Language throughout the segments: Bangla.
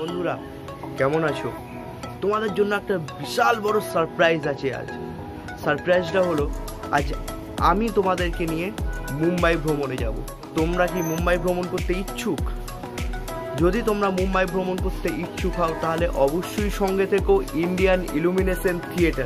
বন্ধুরা কেমন আছো? তোমাদের জন্য একটা বিশাল বড় সারপ্রাইজ আছে। আজ সারপ্রাইজটা হলো, আজ আমি তোমাদেরকে নিয়ে মুম্বাই ভ্রমণে যাব। তোমরা কি মুম্বাই ভ্রমণ করতে ইচ্ছুক? যদি তোমরা মুম্বাই ভ্রমণ করতে ইচ্ছুক হও তাহলে অবশ্যই সঙ্গে থেকো ইন্ডিয়ান ইলুমিনেশন থিয়েটার।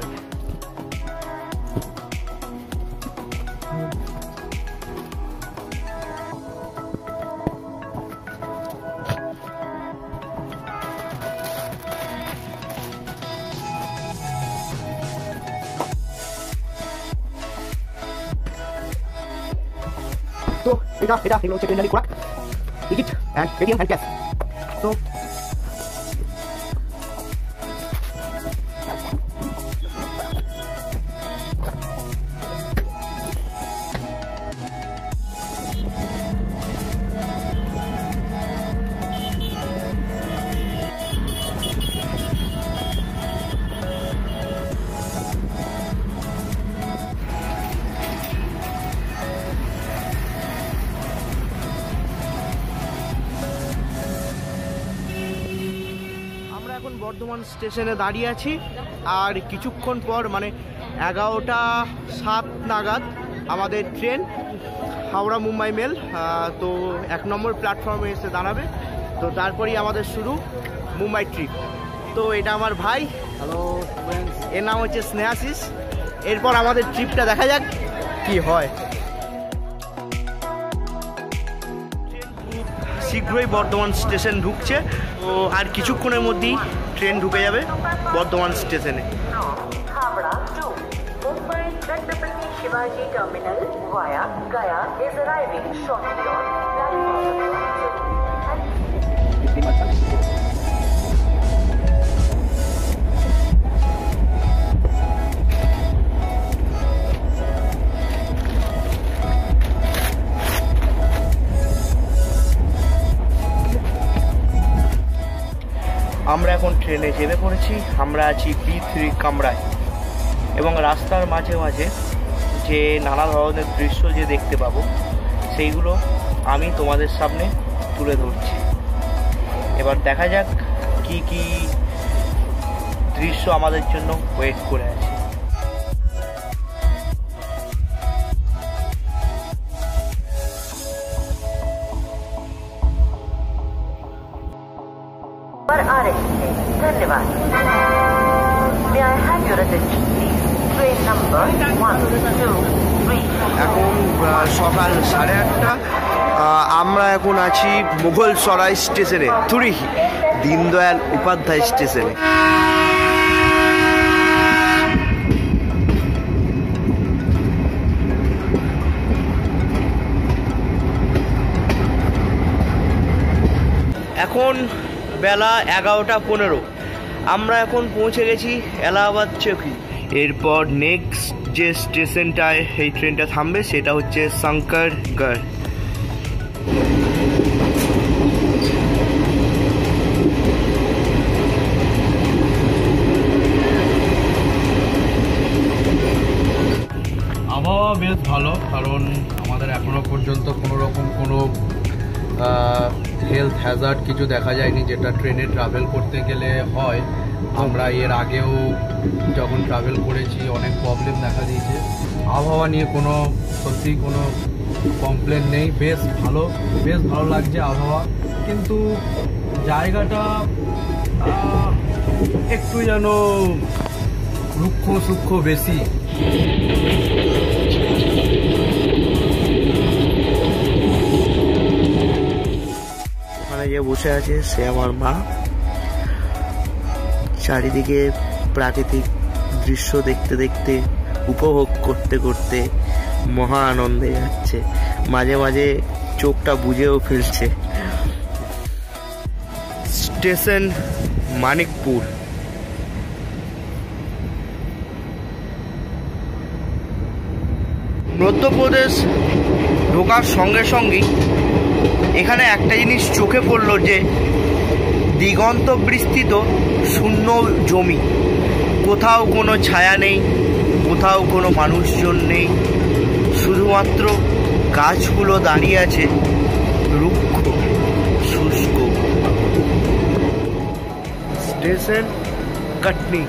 তো এটা এগুলো হচ্ছে ট্রেনারি খোরাক, ticket and ATM and cash. তো বর্ধমান স্টেশনে দাঁড়িয়ে আছি, আর কিছুক্ষণ পর মানে 11:07 নাগাদ আমাদের ট্রেন হাওড়া মুম্বাই মেল তো 1 নম্বর প্ল্যাটফর্মে এসে দাঁড়াবে। তো তারপরেই আমাদের শুরু মুম্বাই ট্রিপ। তো এটা আমার ভাই, হ্যালো ফ্রেন্ডস, এর নাম হচ্ছে স্নেহাশিস। এরপর আমাদের ট্রিপটা দেখা যাক কি হয়। শীঘ্রই বর্ধমান স্টেশন ঢুকছে, তো আর কিছুক্ষণের মধ্যেই ট্রেন ঢুকে যাবে বর্ধমান স্টেশনে। আমরা এখন ট্রেনে চেপে পড়েছি। আমরা আছি B3 কামরায়, এবং রাস্তার মাঝে মাঝে যে নানা ধরনের দৃশ্য যে দেখতে পাবো সেইগুলো আমি তোমাদের সামনে তুলে ধরছি। এবার দেখা যাক কি কি দৃশ্য আমাদের জন্য ওয়েট করে আছে। धन्यवाद। May I have your attention please? Train number 1, 2, 3। এখন সকাল 8:30। আমরা এখন আছি মুঘল সরাই স্টেশনে, দীনদয়াল উপাধ্যায় স্টেশনে। এখন বেলা 11:15। আমরা এখন পৌঁছে গেছি এলাহাবাদ চৌকি। এরপর নেক্সট যে স্টেশনটায় এই ট্রেনটা থামবে সেটা হচ্ছে শঙ্করগড়। আবহাওয়া বেশ ভালো, কারণ আমাদের এখনো পর্যন্ত কোনো হেলথ হ্যাজার্ড কিছু দেখা যায়নি, যেটা ট্রেনে ট্রাভেল করতে গেলে হয়। আমরা এর আগেও যখন ট্রাভেল করেছি অনেক প্রবলেম দেখা দিয়েছে। আবহাওয়া নিয়ে সত্যি কোনো কমপ্লেন নেই, বেশ ভালো লাগছে আবহাওয়া। কিন্তু জায়গাটা একটু যেন রুক্ষ সূক্ষ্ম বেশি। যে বসে আছে সে আমার মা। চারিদিকে প্রাকৃতিক দৃশ্য দেখতে দেখতে, উপভোগ করতে করতে মহা আনন্দে যাচ্ছে। মাঝে মাঝে চোখটা বুঝেও ফেলছে। স্টেশন মানিকপুর। মধ্যপ্রদেশ ঢোকার সঙ্গে সঙ্গেই এখানে একটা জিনিস চোখে পড়লো, যে দিগন্ত বিস্তৃত শূন্য জমি, কোথাও কোনো ছায়া নেই, কোথাও কোনো মানুষজন নেই, শুধুমাত্র গাছগুলো দাঁড়িয়ে আছে রুক্ষ শুষ্ক। স্টেশন কাটনি।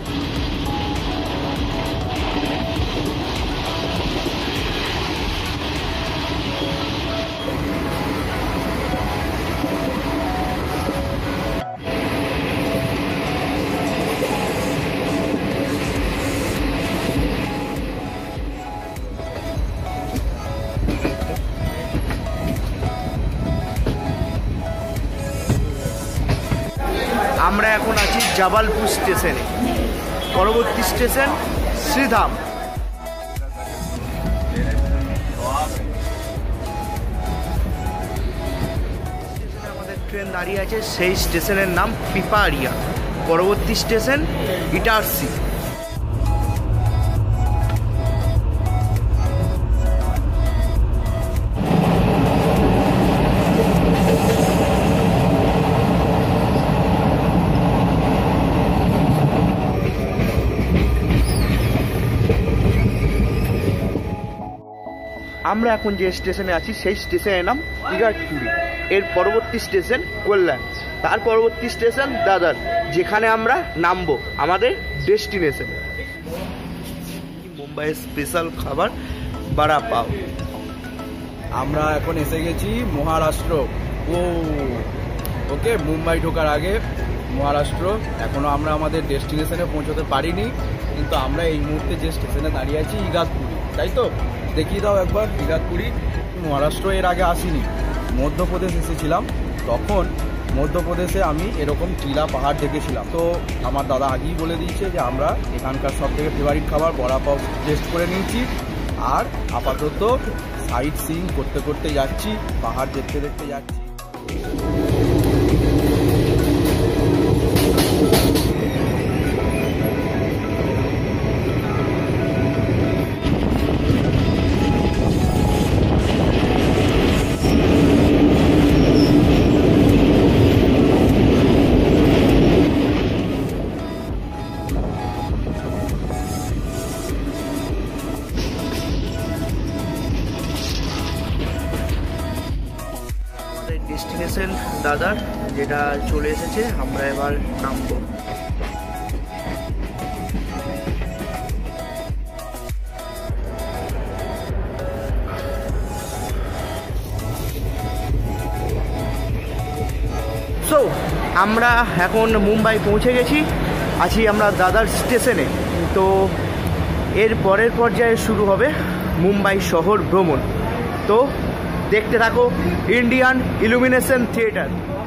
আমরা এখন আছি জাবালপুর স্টেশনে, পরবর্তী স্টেশন শ্রীধাম। আমাদের ট্রেন দাঁড়িয়ে আছে, সেই স্টেশনের নাম পিপারিয়া, পরবর্তী স্টেশন ইটারসি। আমরা এখন যে স্টেশনে আছি সেই স্টেশনের নাম ইগাটপুরি, এর পরবর্তী স্টেশন কল্যাণ, তার পরবর্তী স্টেশন দাদর, যেখানে আমরা নামবো আমাদের ডেস্টিনেশন। মুম্বাইয়ের স্পেশাল খাবার বড়া পাও। আমরা এখন এসে গেছি মহারাষ্ট্র। ওকে, মুম্বাই ঢোকার আগে মহারাষ্ট্র। এখনো আমরা আমাদের ডেস্টিনেশনে পৌঁছতে পারিনি, কিন্তু আমরা এই মুহূর্তে যে স্টেশনে দাঁড়িয়ে আছি ইগাতপুরি, তাই তো? দেখিয়ে দাও একবার ইগাতপুরি। মহারাষ্ট্র এর আগে আসিনি, মধ্যপ্রদেশ এসেছিলাম। তখন মধ্যপ্রদেশে আমি এরকম টিলা পাহাড় দেখেছিলাম। তো আমার দাদা আগেই বলে দিয়েছে যে আমরা এখানকার সব থেকে ফেভারিট খাবার বড়া পাও টেস্ট করে নিয়েছি। আর আপাতত সাইট সিইং করতে করতে যাচ্ছি, পাহাড় দেখতে দেখতে যাচ্ছি। ডেস্টিনেশন দাদার যেটা চলে এসেছে, আমরা এবার নামবো। সো আমরা এখন মুম্বাই পৌঁছে গেছি, আছি আমরা দাদার স্টেশনে। তো এর পরের পর্যায়ে শুরু হবে মুম্বাই শহর ভ্রমণ। তো দেখতে থাকো ইন্ডিয়ান ইলুমিনেশন থিয়েটার।